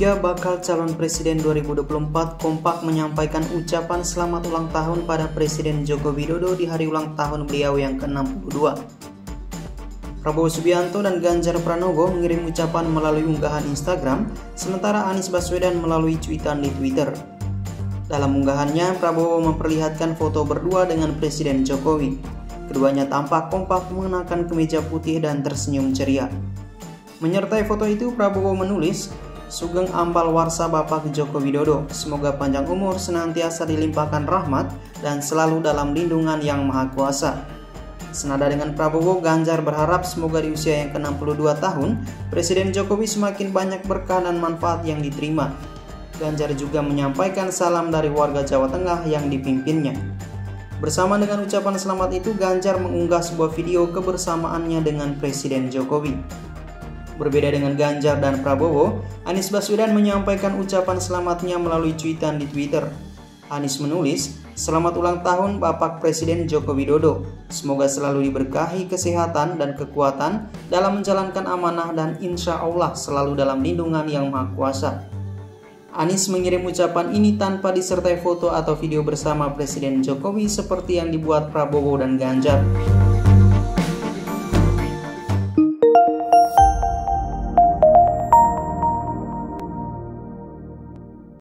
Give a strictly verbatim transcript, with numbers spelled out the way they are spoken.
Tiga bakal calon presiden dua ribu dua puluh empat kompak menyampaikan ucapan selamat ulang tahun pada Presiden Joko Widodo di hari ulang tahun beliau yang ke enam puluh dua. Prabowo Subianto dan Ganjar Pranowo mengirim ucapan melalui unggahan Instagram, sementara Anies Baswedan melalui cuitan di Twitter. Dalam unggahannya, Prabowo memperlihatkan foto berdua dengan Presiden Jokowi. Keduanya tampak kompak mengenakan kemeja putih dan tersenyum ceria. Menyertai foto itu, Prabowo menulis, "Sugeng Ambal Warsa Bapak Joko Widodo, semoga panjang umur, senantiasa dilimpahkan rahmat, dan selalu dalam lindungan Yang Maha Kuasa." Senada dengan Prabowo, Ganjar berharap semoga di usia yang ke enam puluh dua tahun, Presiden Jokowi semakin banyak berkah dan manfaat yang diterima. Ganjar juga menyampaikan salam dari warga Jawa Tengah yang dipimpinnya. Bersama dengan ucapan selamat itu, Ganjar mengunggah sebuah video kebersamaannya dengan Presiden Jokowi. Berbeda dengan Ganjar dan Prabowo, Anies Baswedan menyampaikan ucapan selamatnya melalui cuitan di Twitter. Anies menulis, "Selamat ulang tahun Bapak Presiden Joko Widodo. Semoga selalu diberkahi kesehatan dan kekuatan dalam menjalankan amanah dan insya Allah selalu dalam lindungan Yang Maha Kuasa." Anies mengirim ucapan ini tanpa disertai foto atau video bersama Presiden Jokowi seperti yang dibuat Prabowo dan Ganjar.